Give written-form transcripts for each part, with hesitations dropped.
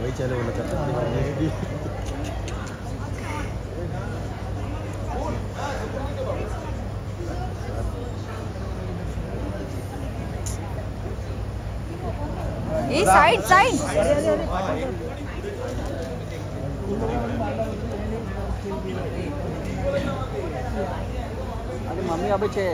वही चले बोला करता ये साइड साइड अरे मम्मी अबे छे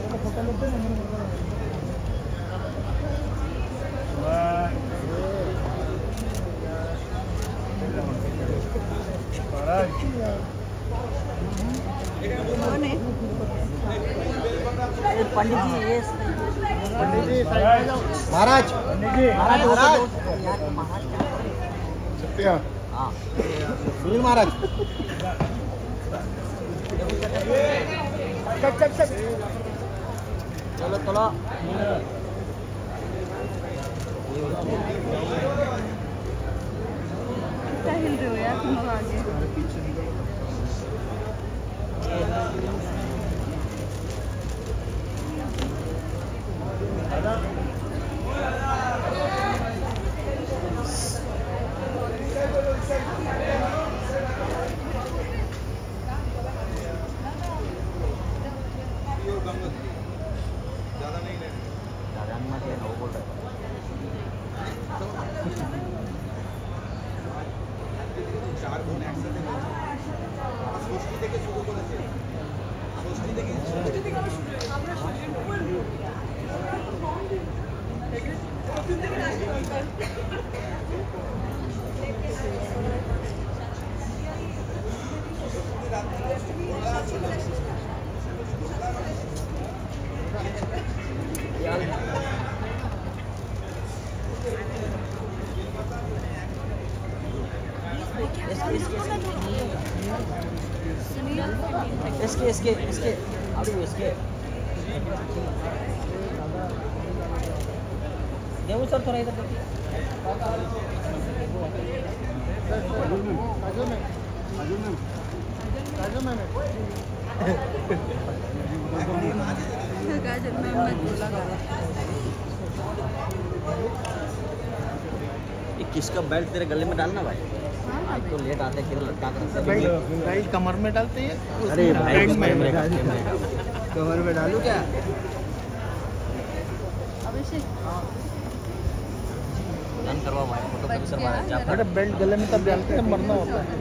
पंडित जी ये पंडित जी महाराज महाराज सत्या हाँ सुनील महाराज चलो चलो क्या हिल रहे हो यार तुम लोग आगे इसके अभी इसके देवो सर थोड़ा इधर देखिए काजल मैम ने बोला किसका बेल्ट तेरे गले में डालना भाई आज तो लेट आते फिर लटका कर बेल्ट कमर में डालते हैं। अरे भाई कमर में डालू क्या? अभिषेक डन करवा भाई फोटो कभी सर मारा जा। अरे बेल्ट गले में तब डालते हैं मरना होता है।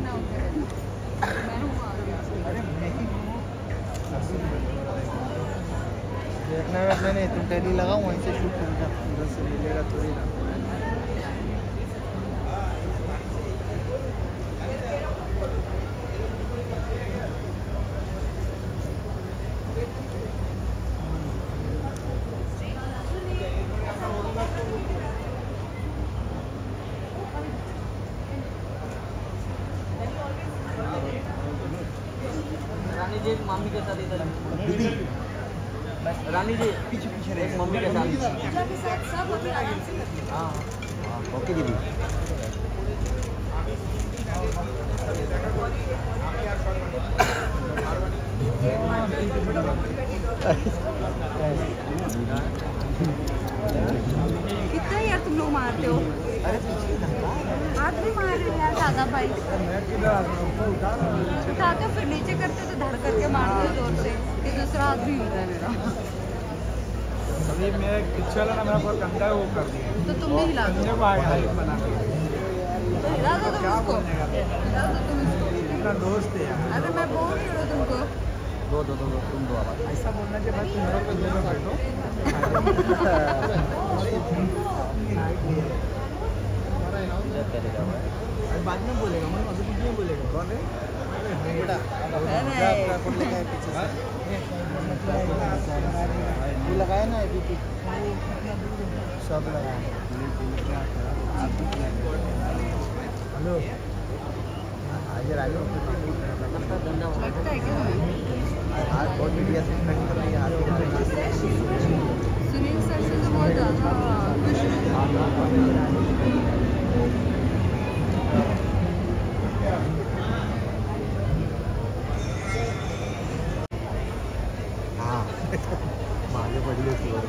देखना नहीं तुम टेली लगाओ वहीं से शूट करूँगा उधर से मिलेगा थोड़ी ना। रानी जी मम्मी के साथ इधर दीदी रानी जी पीछे पीछे रहे मम्मी के साथ हाँ ओके दीदी कितना यार तुम लोग मारते हो हाथ भी मार रहे हो यार दादा भाई उठा के फिर नीचे करते तो धड़ करके मारते हो जोर से कि दूसरा हाथ भी हिल रहा है मेरा अभी मैं पीछे वाला ना मेरा बहुत गंदा है वो कर दिया तो तुम भी हिला दो बना के तो हिला दो तुम उसको हिला दो तुम उसको इतना दोस्त है यार। अरे मैं बोल रही हूँ तुमको दो तुम दो आवाज ऐसा बोलना के बाद तुम मेरे को दोनों बैठो बाद में बोलेगा मैं अभी कुछ नहीं बोलेगा कौन है बेटा ये लगाया ना अभी सब लगाया हेलो आज लगता है क्या आज बहुत मीडिया से कर रही है सुनील सर से तो बहुत ज़्यादा हाँ माले बड़ी होती है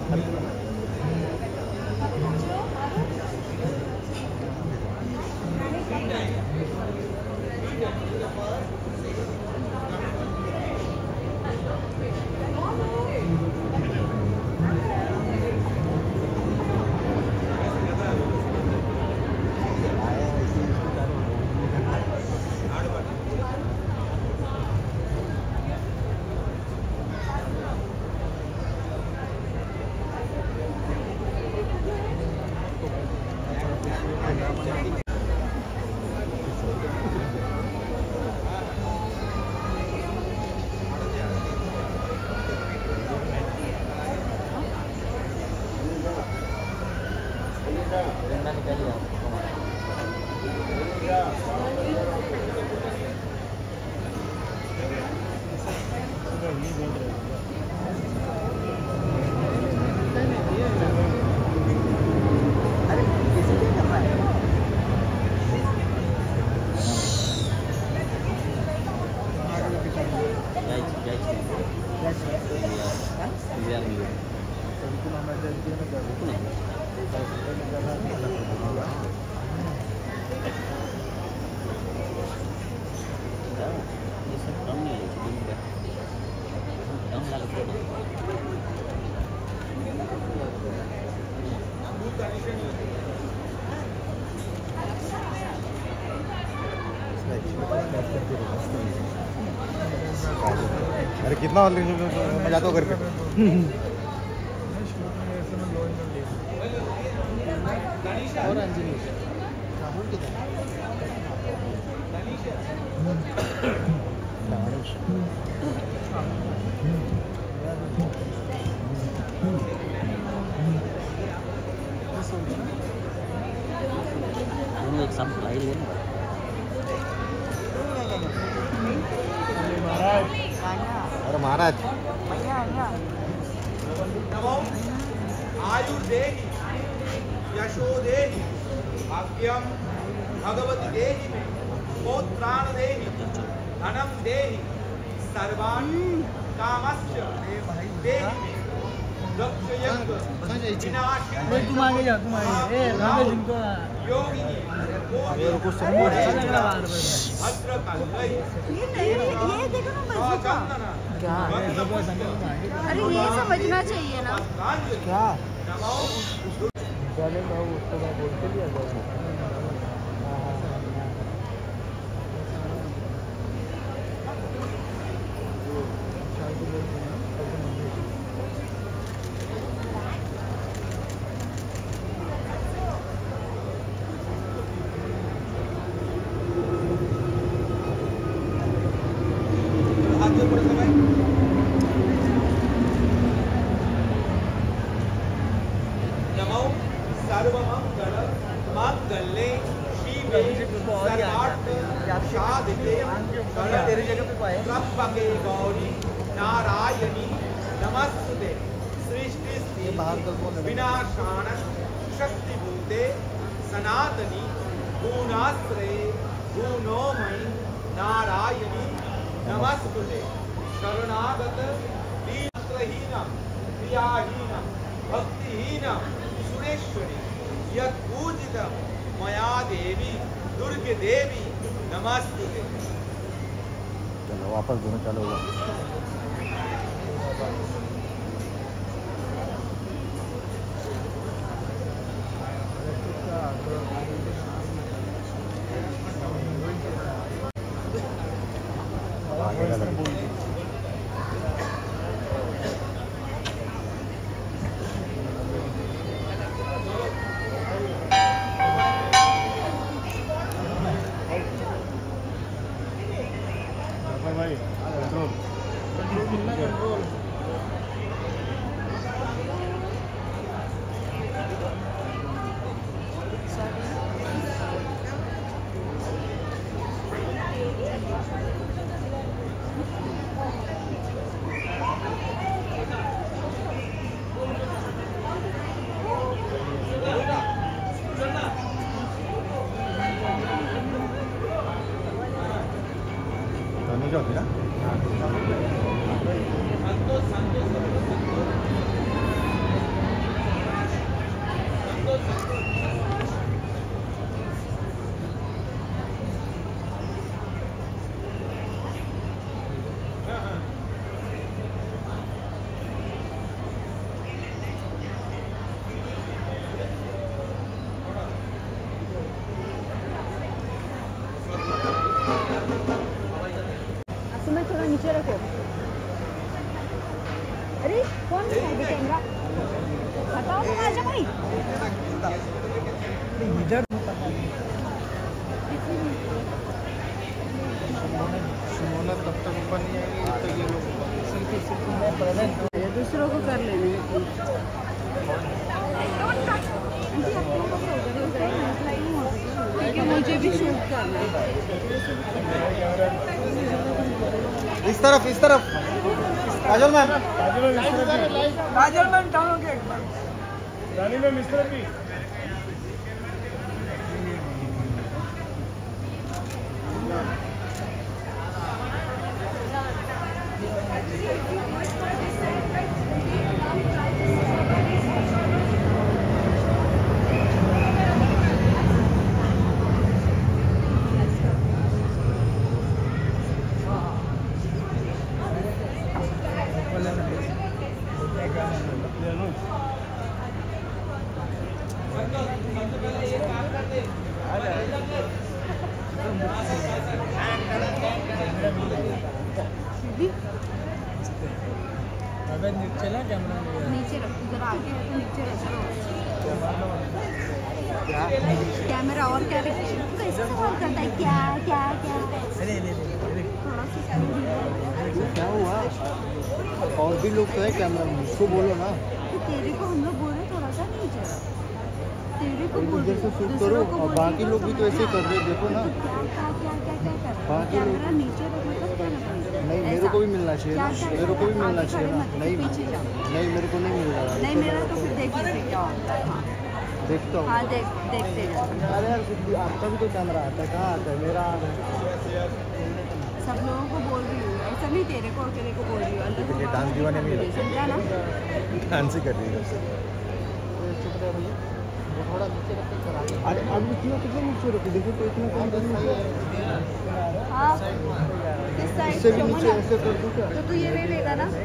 अरे कितना मजा तो घर पे और अंजलि राहुल किधर एक सप्लाई ले और महाराज आयुर्देहि यशो देहि भाग्यम भगवती देहि में पौत्राण देहि धनम देहि सर्वान् कामश्च देहि तुम आगे जाओ तुम आगे ए रामेश इनको योगिनी को सपोर्ट ये देखो ना बच्चों क्या अरे ये समझना चाहिए ना क्या चले बाबू उसको मैं बोल के लिया जाऊँ गौरी नारायणी नमस्ते सृष्टि विनाशान शक्तिभूते सनातनी गुणाश्रये गुणोमयी नारायणी नमस्ते शरणागत दीनहीन क्रियाहीन भक्तिहीन सुरेश्वरी यत्पूजित मया देवी दुर्गे देवी नमस्ते। चलो वापस दोनों चालू होगा भाई कंट्रोल कंट्रोल होती ना अरे कौन है कैमरा? बताओ तो राजा भाई। इधर तब तक ऊपर नहीं आएगी तो ये लोग दूसरों को कर लेने क्योंकि मुझे भी शूट करना है। इस तरफ काजल मैम डाउन हो गया एक बार। रानी मैम इस तरफ भी चला कैमरा नीचे रख, जरा आगे है तो नीचे रख। कैमरा और क्या कैसे सवाल करता है? क्या क्या क्या थोड़ा सा क्या हुआ? और भी लोग तो है कैमरा में, उसको बोलो ना। तो तेरे को हम लोग बोल रहे थोड़ा सा नीचे रख। तेरे को बोल इधर से शूट करो और बाकी लोग भी तो ऐसे कर रहे, देखो ना। बाकी लोग नीचे रख, मतलब क्या नहीं, मेरे को भी मिलना चाहिए ना, मेरे को भी मिलना चाहिए ना। नहीं नहीं, मेरे को नहीं मिल रहा। नहीं मेरा तो फिर देख लीजिए क्या होता है। हाँ देखता हूँ। हाँ देखते जाओ। अरे यार आपका भी तो कैमरा आता है, कहाँ आता है? मेरा आ रहा है। सब लोगों को बोल रही हूँ, ऐसा नहीं तेरे को अकेले को बोल रही हूँ। अल्लाह को डांस दीवाने में समझा ना? डांस ही कर रही है। थोड़ा नीचे रखते करा। अरे अब इतना कितना नीचे रखो, देखो तो इतना कम नीचे। हाँ किस साइड इससे भी नीचे ऐसे कर दूँ क्या? तो तू ये ले लेगा ना?